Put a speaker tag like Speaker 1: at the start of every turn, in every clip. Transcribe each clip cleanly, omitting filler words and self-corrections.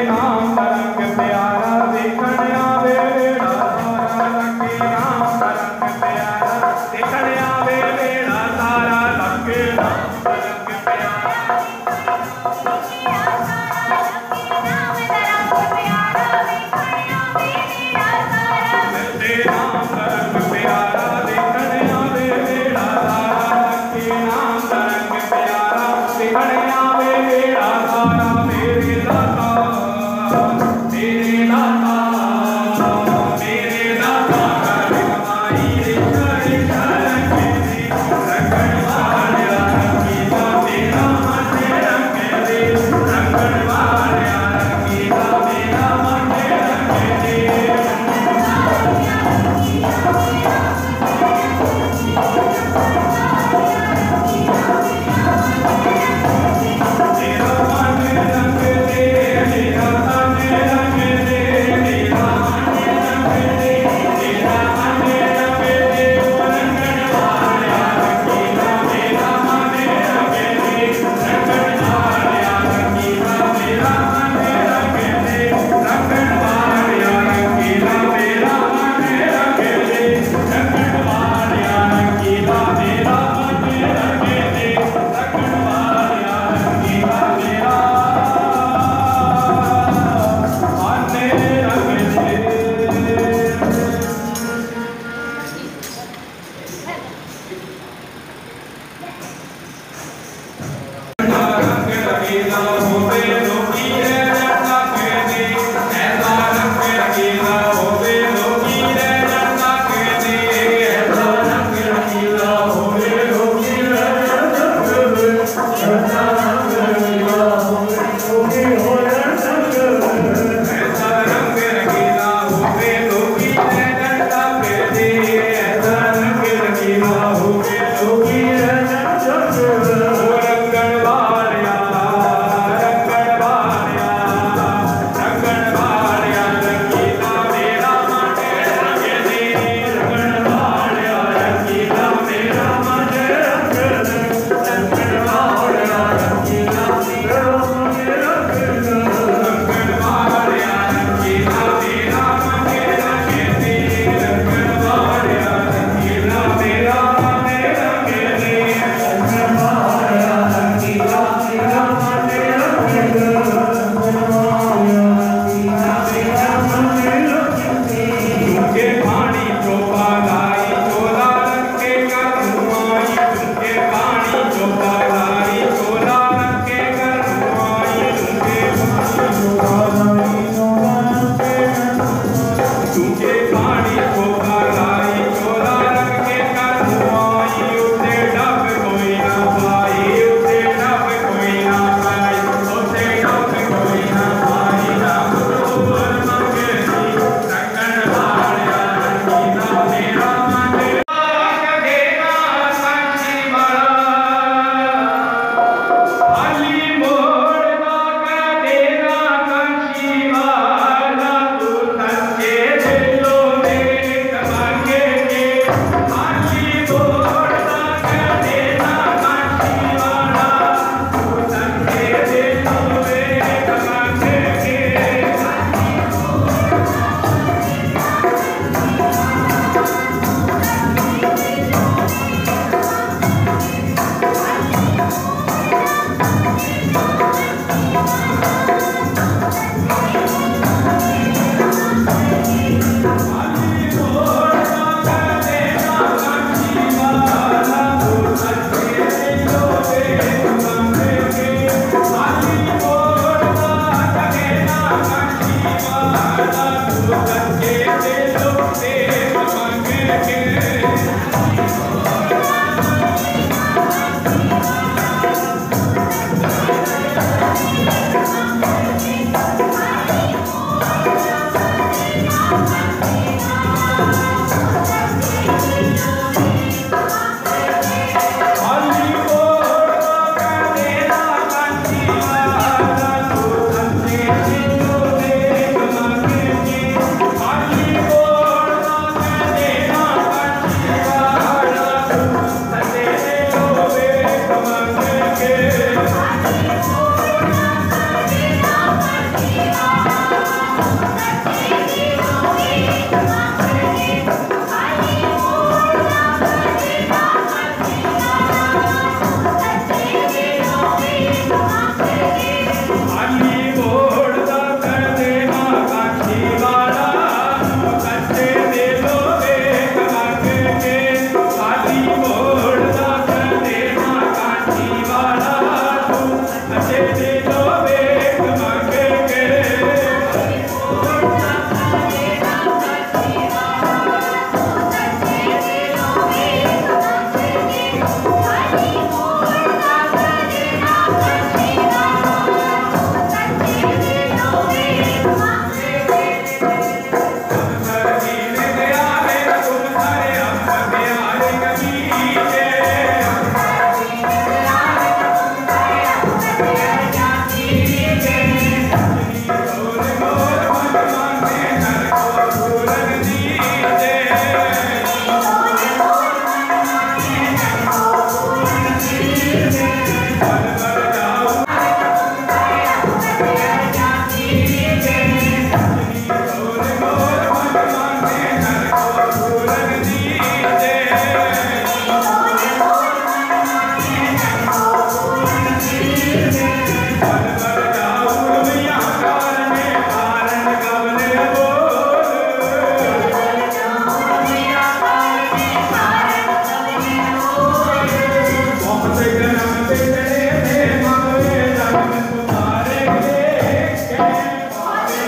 Speaker 1: नाम दा रंग प्यारा देखण आवे वेड़ा सारा लगे नाम दा रंग प्यारा देखण आवे वेड़ा सारा लगे नाम दा रंग प्यारा देखण आवे वेड़ा सारा मेरे दाता मेरे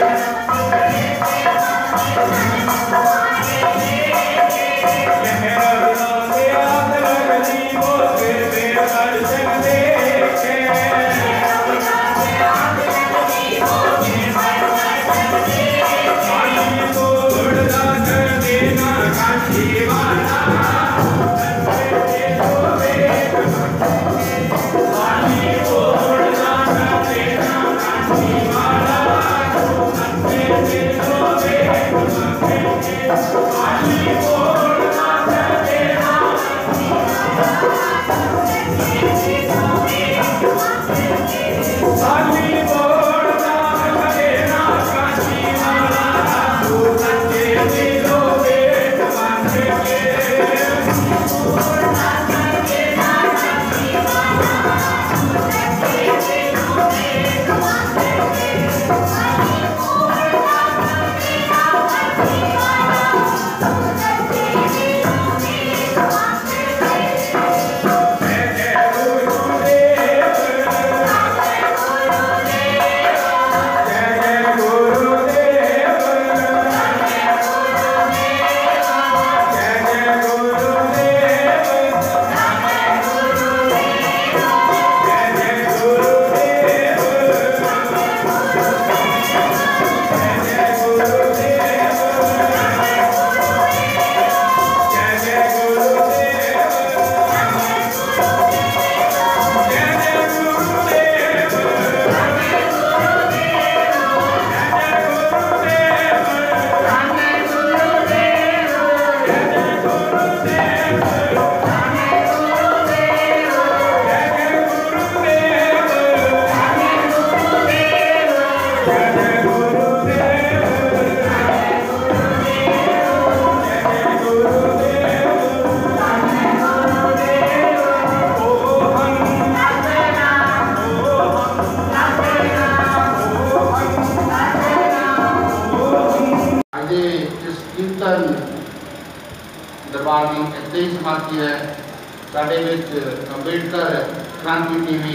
Speaker 2: दरबार की इतनी समाप्ति है। साढ़े अंबेडकर क्रांति टीवी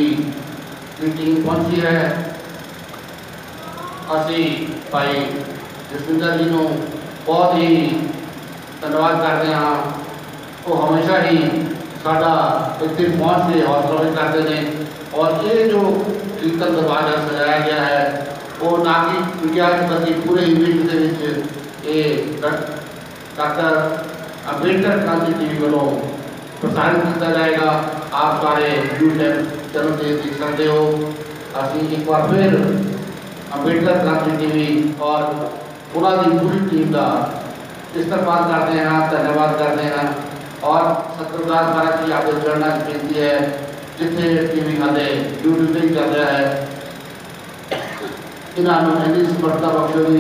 Speaker 2: की टीम पहुंची है। असी भाई जसविंदर जी को बहुत ही धन्यवाद करते हैं। वो हमेशा ही साडा इतने पहुँच के हौसला भी करते हैं। और ये जो कीर्तन दरबार सजाया गया है वो ना कि विज्ञान प्रति पूरे इवेंट के डॉक्टर अंबेडकर क्रांति टीवी वालों प्रसारित किया जाएगा। आप सारे यूट्यूब चैनल से देख सकते हो। असी एक बार फिर अंबेडकर क्रांति टीवी और उन्होंने पूरी टीम का इस्तेमाल करते हैं, धन्यवाद करते हैं। और सतगुरदास महाराज की आपके चरणों की बेनती है जिथे टीवी हमें यूट्यूब पर चल रहा है इन्होंने इतनी समर्थता बख्शोगी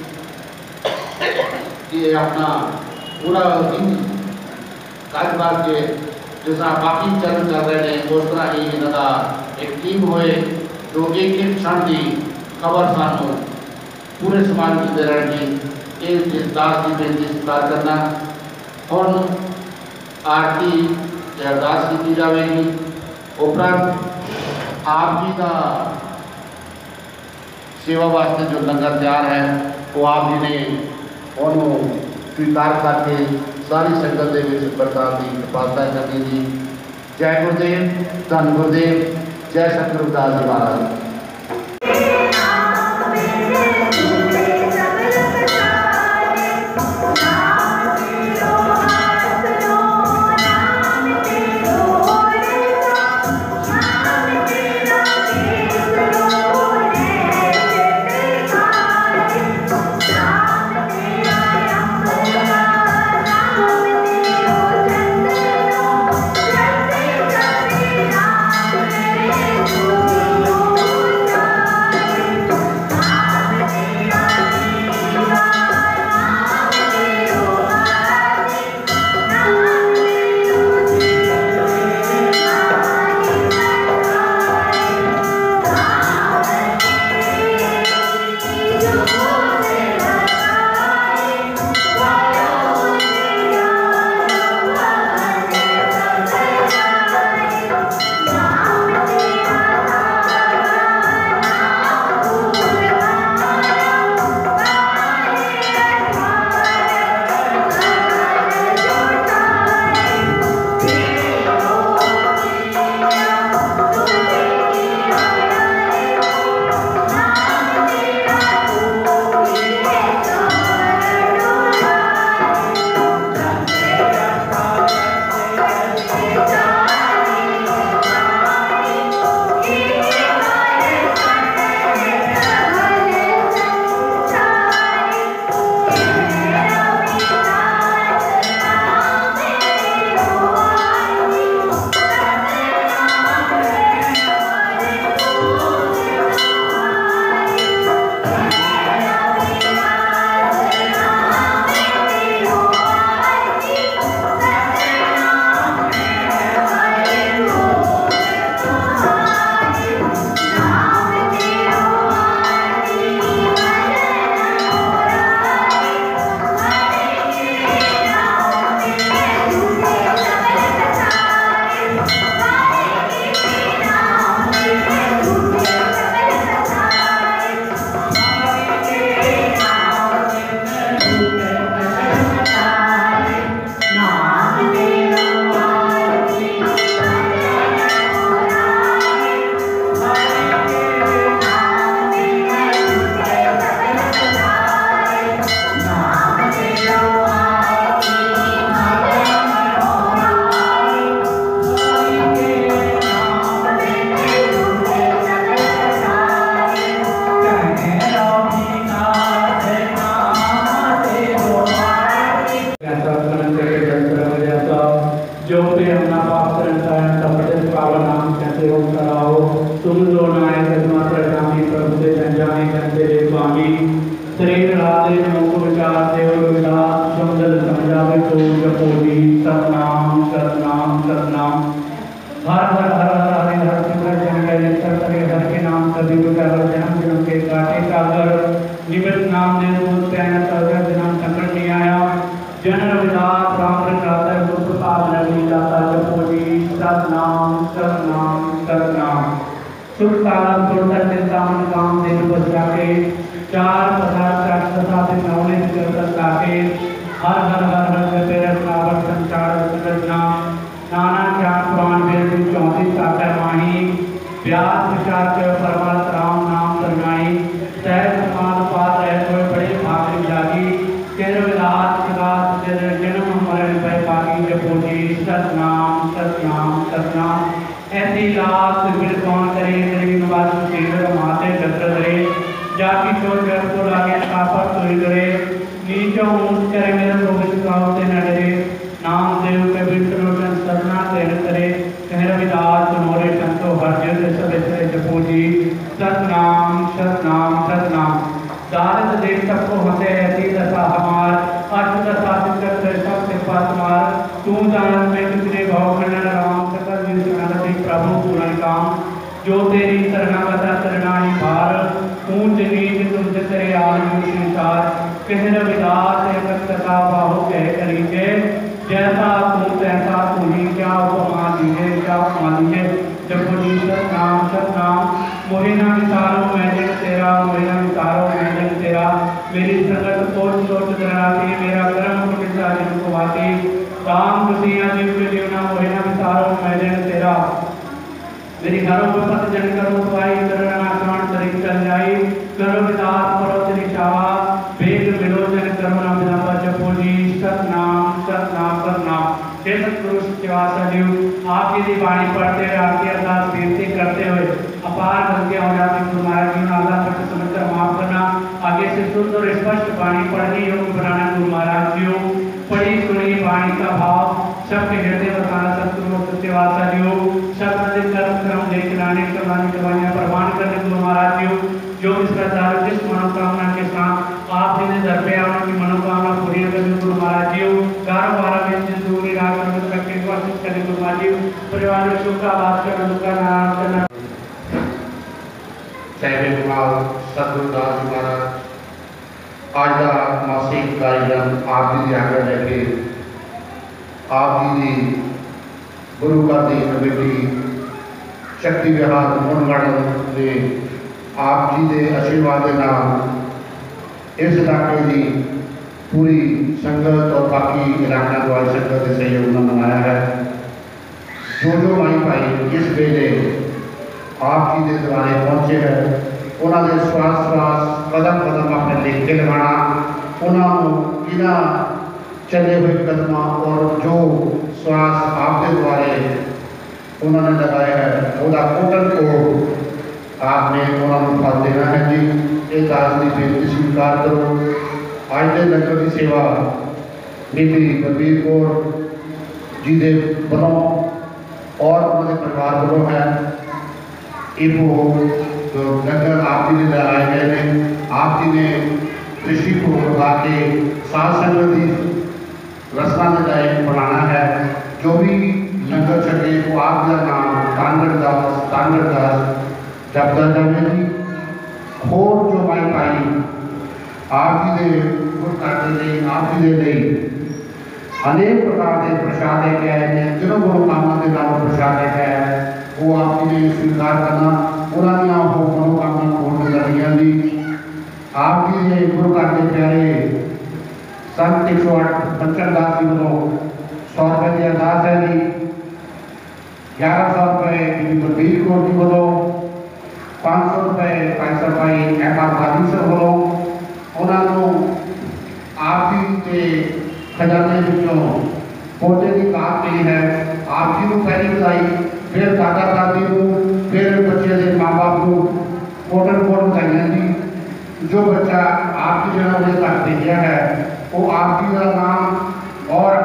Speaker 2: कि अपना पूरा कारोबार के जिस तरह बाकी चैनल चल रहे हैं उस तरह ही इन्होंने एक टीम होए जो एक एक क्षण की खबर सानू पूरे समाज में दे रहे हैं। दास की बेनती स्वीकार करना और आरती अरदास की जाएगी। उपरांत आप जी का सेवा वास्ते जो लंगर तैयार है वो आप जी ने उन्होंने स्वीकार करके सारी संगत के बरतान की कृपालता करनी जी। जय गुरुदेव, धन गुरुदेव, जय सतगुरुदास जी महाराज।
Speaker 3: Oh
Speaker 1: शरीर राधे मुख विचार देव विलास समझल समझावे तो जपो जी सतनाम सतनाम सतनाम। हर हर हर हर हरे हर सिमरन जन के नित्य करे हर के नाम कभी विकार जन्म जन्म के काटे कागर निमित नाम दे दूत पैन सागर जन्म संकट नहीं आया जन विदात राम राता गुरु प्रसाद नबी दाता जपो जी सतनाम सतनाम सतनाम। सुख काल सुरता चिंतामन काम दिन बचा के चार पदार्थ राक्षसा से नवने कर ताके हर हर हर हर तेरह नावर संचार रचना नाना ज्ञान पुराण वेद 34 साकर माही व्यास विचार के परमार्थ राम नाम सरनाई सहज समान पार रह कोई बड़े भाग जागी तेरे विलास विलास तेरे जन्म मरण भय पागी जपो जी सतनाम सतनाम सतनाम। ऐसी लात फिर कौन करे तेरी नवाज तेरे माते डर करे जाति चोर जब को लागे कापर चोरी करे नीचो ऊंच करे मेरे गोविंद गाँव से न डरे नाम देव के विष्णुजन सदना तेन करे कह रविदास मोरे संतो हर जल सब ऐसे जपो जी सतनाम सतनाम सतनाम। दारद देख सबको हंसे ऐसी दशा हमार अष्ट दशा सिद्धर सब से पास मार तू जानत में कितने भाव खंडन राम सकल विष्णु प्रभु पूर्ण काम जो तेरी शरणागता शरणाई भार ऊंच नीच तुमसे करे आदि संसार कह रविदास एक कथा बाहु कह करीके जैसा तू तैसा तू ही क्या उपमा दीजिए क्या उपमा दीजिए जपो जी सतनाम सतनाम। मोहिना विचारो मैं जन तेरा मोहिना विचारो मैं जन तेरा मेरी संगत सोच सोच डराती मेरा कर्म कुटिसा जन को वाती राम खुशियाँ जीव के जीवना मोहिना विचारो मैं जन तेरा मेरी घरों में पत जन करो पाई करना श्रवण तरीक चल जाई करो विदास परो तेरी शावा वेग विलोचन करुणा विलापा जपो जी सतनाम सतनाम सतनाम। हे सतगुरु शिवासादिव आप यदि वाणी पढ़ते हुए आपकी अरदास बेनती करते हुए अपार गलतियां हो जाती तो हमारा जीवन आधार पर समझकर माफ करना आगे से शुद्ध और स्पष्ट वाणी पढ़ने योग्य बनाना गुरु महाराज जी पढ़ी सुनी वाणी का भाव सबके हृदय बताना सतगुरु सत्यवासादिव शब्द कर्म क्रम देखनाने करवाने करवाने प्रमाण करने गुरु महाराज जी जो इस प्रकार जिस मनोकामना के साथ आप इन्हें दर पे आने की मनोकामना पूरी करने गुरु महाराज जी गारो बारह में जिन दूरी रात में तक के वर्षित करने गुरु महाराज जी परिवार में सुख का बात करना दुख का नाराज करना
Speaker 2: सैनिक कुमार सतगुरुदास महाराज आज का मासिक कार्यक्रम आप जी आगे लेके आप जी गुरु का दी कमेटी शक्ति विहार मोहनगढ़ ने आप जी के आशीर्वाद के नाम इस इलाके की पूरी संगत और बाकी इलाका द्वारा संगत के सहयोग में मनाया है। जो माई भाई इस वेले आप जी के द्वारे पहुँचे हैं उन्होंने श्वास श्वास कदम कदम अपने लेके लगाना उन्होंने इन्ह चले हुए कदम और जो श्वास आपके द्वारे उन्होंने लगाया है वह कोटन को आपने उन्होंने फल देना है जी। एक दास की बेनती स्वीकार करो आज के लंगर की सेवा बीबी बलबीर कौर जी के वालों और उन्होंने परिवार वालों है इको जो लंगर आप जी ने आए गए हैं आप जी ने दृष्टि को लगा के सात संगत की रचना में जाए बनाना है। जो भी लंगर छके वो आपका नाम तांगड़ दास जपदा जावे जी होर जो माई भाई आप जी के गुर करते हैं आप जी के लिए अनेक प्रकार के प्रसाद लेके आए हैं जो मनोकामना के नाम प्रसाद लेके आए हैं वो आप जी ने स्वीकार करना उन्होंने हो मनोकामना पूर्ण करनी जी। आप जी ने गुरु करते प्यारे संत 108 बच्चन दास जी वालों 100 रुपये की अरदास है जी 1100 रुपये बीबी बलबीर कौर जी वालों 500 रुपये पैसा भाई एमआर गांधी सर वालों उन्होंने आप जी के खजाने विचों पोते की काट मिली है आप जी को पहली बधाई फिर दादा दादी को फिर बच्चे के माँ बाप को कोटन कोट बधाइयाँ जी। जो बच्चा आपकी जन्म ने तक भेजा है वो आप जी का नाम और